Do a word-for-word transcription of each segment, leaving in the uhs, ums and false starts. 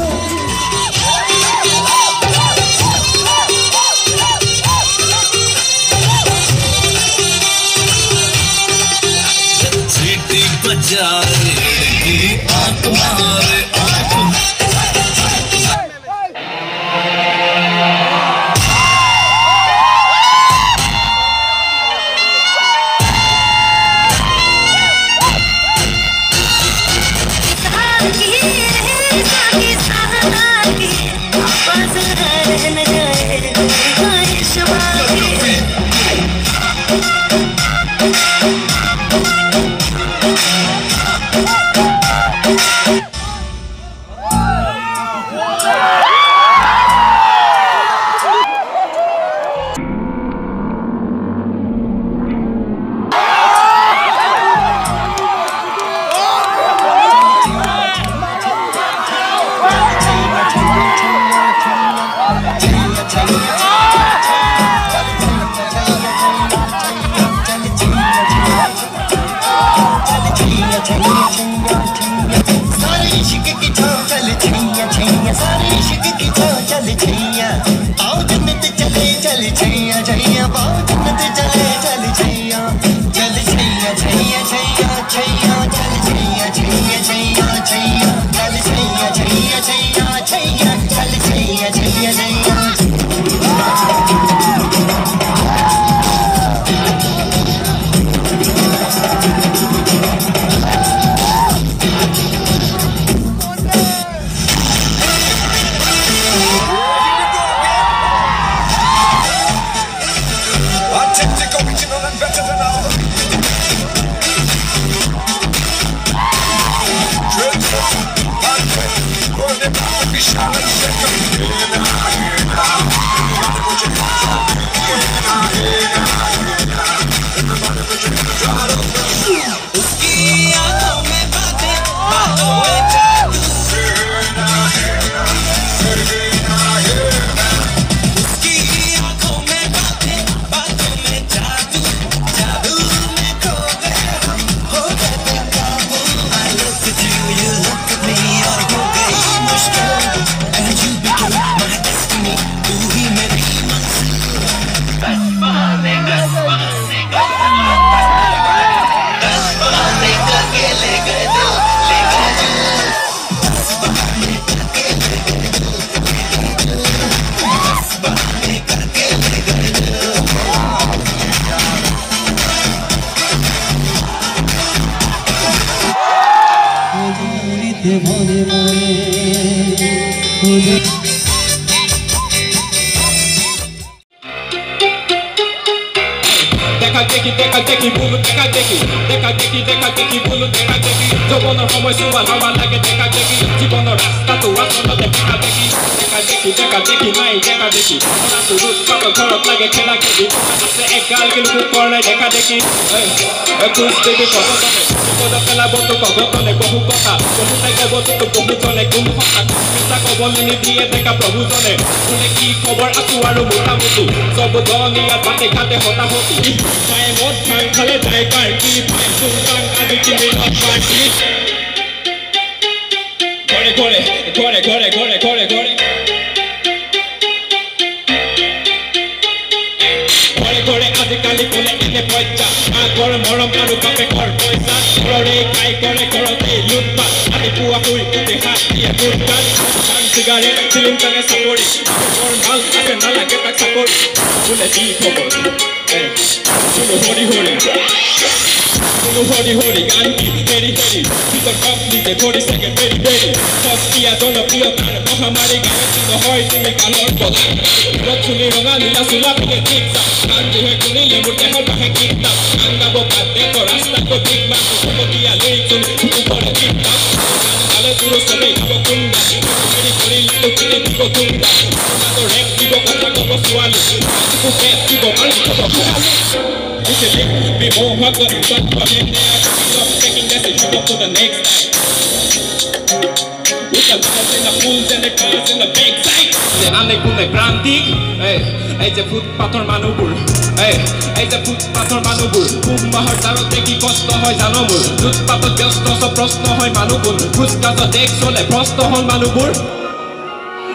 প্ৰশ্ন হয় মানুহবোৰ খোজ কাজ দেখ চলে প্ৰশ্ন হল মানুহবোৰ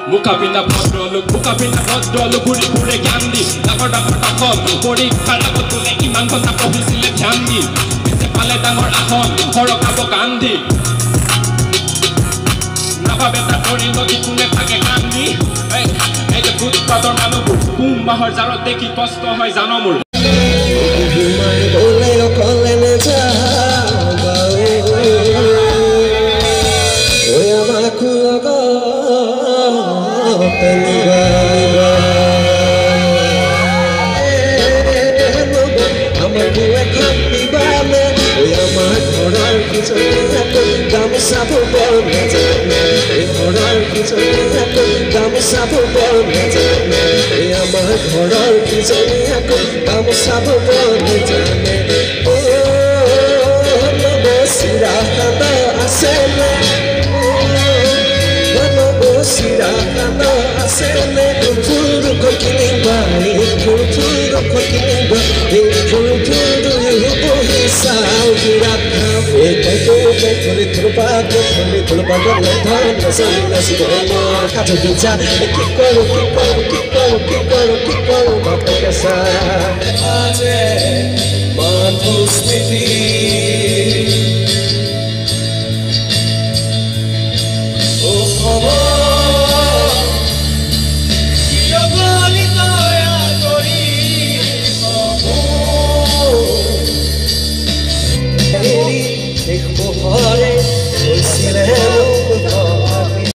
মুখা পিন্ধা ভদ্ৰলোক মুখা পিন্ধা ভদ্ৰলোক ঘূৰি ফুৰে জ্ঞান দি ডাঙৰ ডাঙৰ দখল পৰীক্ষাৰ আগত কোনে ইমান কথা পঢ়িছিলে ধ্যান দি পিছে পালে ডাঙৰ আসন সৰকাব গান্ধী নাভাবে তাৰ ধৰি নদী কোনে থাকে কান্দি এই যে ফুটপাথৰ মানুহবোৰ কুম মাহৰ জাৰত দেখি কষ্ট হয় জানো মোৰ Gamusa pupor mezane, horar kizani ako. Gamusa pupor mezane, amar horar kizani ako. Gamusa pupor mezane, oh nobo sirahana asele, oh nobo sirahana asele. Puru kokilimba, puru kokilimba, puru yubo hisa ugiratha. Kuli tulpago, kuli tulpago, lenthan nasal nasibolo. Kato bicha, kikolo, kikolo, kikolo, kikolo, kikolo, mapekasa. Aje, manusmiti. Oh, oh, yogoli toya gori. Oh, oh, hey, hey, oh.